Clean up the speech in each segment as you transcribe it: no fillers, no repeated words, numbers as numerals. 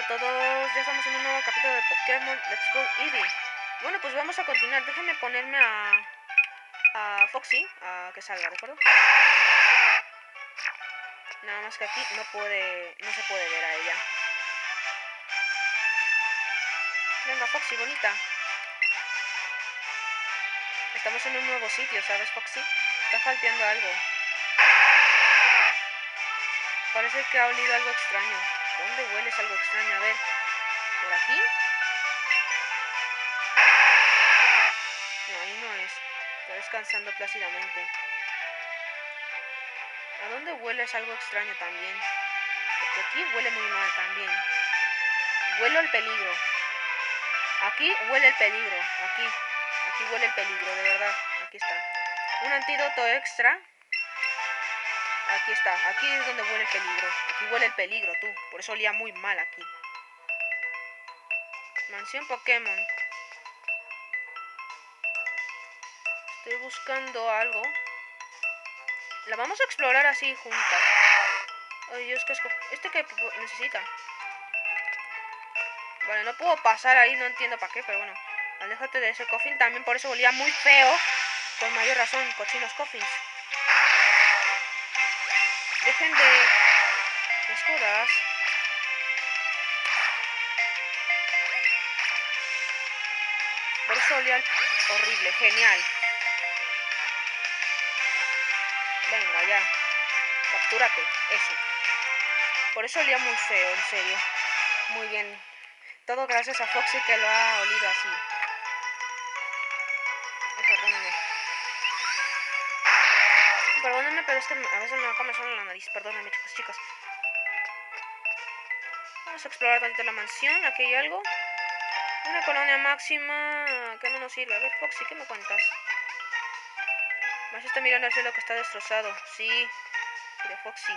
a todos, ya estamos en un nuevo capítulo de Pokémon Let's Go Eevee. Bueno, pues vamos a continuar, déjenme ponerme a Foxy, a que salga, ¿de acuerdo? Nada más que aquí no se puede ver a ella. Venga Foxy, bonita. Estamos en un nuevo sitio, ¿sabes Foxy? Está falteando algo. Parece que ha olido algo extraño. ¿Dónde hueles algo extraño? A ver, ¿por aquí? No, ahí no es. Está descansando plácidamente. ¿A dónde hueles algo extraño también? Porque aquí huele muy mal también. Huelo el peligro. Aquí huele el peligro. Aquí huele el peligro, de verdad. Aquí está. Un antídoto extra. Aquí está. Aquí es donde huele el peligro. Aquí huele el peligro, tú. Por eso olía muy mal aquí. Mansión Pokémon. Estoy buscando algo. La vamos a explorar así juntas. Ay, Dios, ¿qué que necesita? Vale, no puedo pasar ahí, no entiendo para qué, pero bueno. Aléjate de ese coffin, también por eso olía muy feo. Con mayor razón, cochinos coffins. Dejen de... ¿Qué escudas? Por eso olía horrible, genial. Venga, ya. Captúrate, eso. Por eso olía muy feo, en serio. Muy bien. Todo gracias a Foxy que lo ha olido así. Ay, perdónenme, pero es que a veces me va a comer solo la nariz. Perdónenme, chicos. Vamos a explorar tantito la mansión. Aquí hay algo. Una colonia máxima que no nos sirve. A ver, Foxy, ¿qué me cuentas? Más está mirando al cielo que está destrozado. Sí, de Foxy.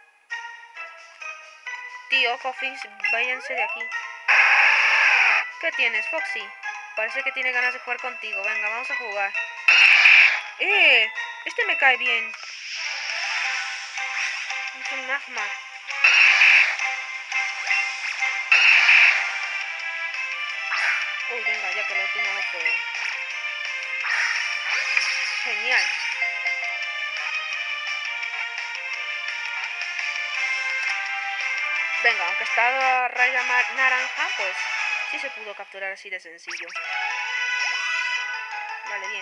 Tío, Coffins, váyanse de aquí. ¿Qué tienes, Foxy? Parece que tiene ganas de jugar contigo. Venga, vamos a jugar. Este me cae bien. Es un Magmar. Uy, venga, ya que lo último no fue. Genial. Venga, aunque está a raya naranja, pues sí se pudo capturar así de sencillo. Vale, bien.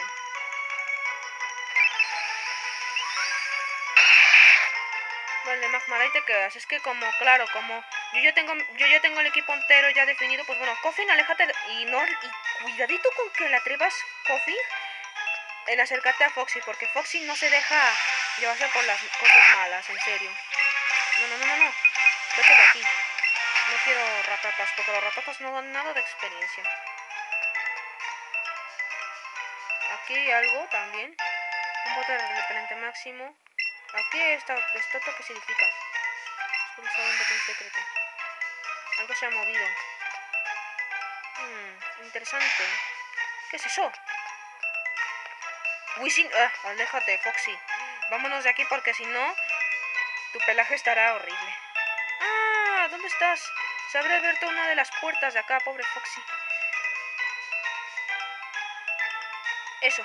Vale, Magmar, ahí te quedas. Es que como yo ya tengo el equipo entero ya definido, pues bueno, Coffin, aléjate y cuidadito con que la atrevas, Coffin, en acercarte a Foxy, porque Foxy no se deja llevarse por las cosas malas, en serio. No. Vete de aquí. No quiero ratatas, porque los ratatas no dan nada de experiencia. Aquí hay algo también. Un bote de repelente máximo. Aquí está esto que significa. Es un botón secreto. Algo se ha movido. Interesante. ¿Qué es eso? Wishing... aléjate, Foxy. Vámonos de aquí porque si no, tu pelaje estará horrible. Ah, ¿dónde estás? Se habrá abierto una de las puertas de acá, pobre Foxy. Eso.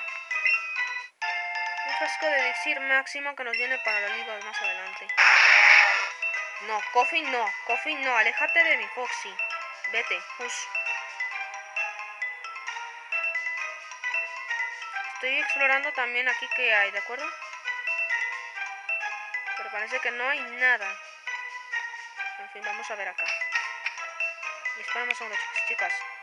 Un frasco de elixir máximo que nos viene para la liga más adelante. No, Coffin no, aléjate de mi Foxy. Vete, push. Estoy explorando también aquí qué hay, ¿de acuerdo? Pero parece que no hay nada. En fin, vamos a ver acá. Y esperamos a unos chicas.